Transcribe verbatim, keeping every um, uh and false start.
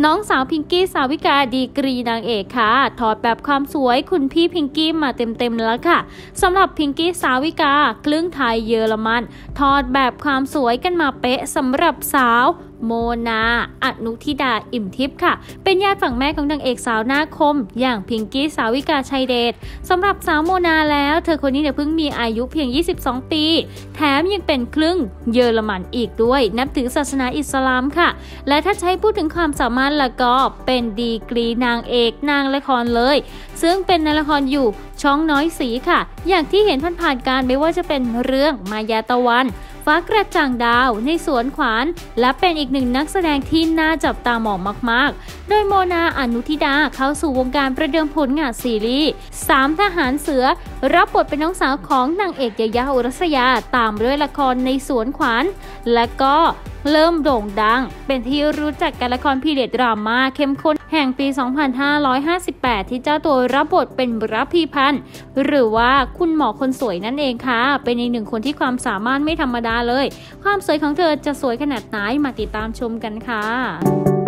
น้องสาวพิงกี้สาวิกาดีกรีนางเอกค่ะถอดแบบความสวยคุณพี่พิงกี้มาเต็มๆแล้วค่ะสำหรับพิงกี้สาวิกาครึ่งไทยเยอรมันถอดแบบความสวยกันมาเป๊ะสำหรับสาวโมนาอนุทิดาอิ่มทิพย์ค่ะเป็นญาติฝั่งแม่ของนางเอกสาวหน้าคมอย่างพิงกี้สาวิกาชัยเดชสำหรับสาวโมนาแล้วเธอคนนี้เนี่ยเพิ่งมีอายุเพียงยี่สิบสองปีแถมยังเป็นครึ่งเยอรมันอีกด้วยนับถือศาสนาอิสลามค่ะและถ้าใช้พูดถึงความสามารถแล้วก็เป็นดีกรีนางเอกนางละครเลยซึ่งเป็นในละครอยู่ช่องน้อยสีค่ะอย่างที่เห็นผ่านๆการไม่ว่าจะเป็นเรื่องมายาตะวันฟ้ากระจ่างดาวในสวนขวานและเป็นอีกหนึ่งนักแสดงที่น่าจับตามองมากๆโดยโมนาอนุทิดาเข้าสู่วงการประเดิมผลงานซีรีส์สามทหารเสือรับบทเป็นน้องสาวของนางเอกยายาอุรัสยาตามด้วยละครในสวนขวานและก็เริ่มโด่งดังเป็นที่รู้จักกันละครพีเรียดดราม่าเข้มข้นแห่งปี สองพันห้าร้อยห้าสิบแปด ที่เจ้าตัวรับบทเป็นรัพพีพันธ์หรือว่าคุณหมอคนสวยนั่นเองค่ะเป็นอีกหนึ่งคนที่ความสามารถไม่ธรรมดาเลยความสวยของเธอจะสวยขนาดไหนมาติดตามชมกันค่ะ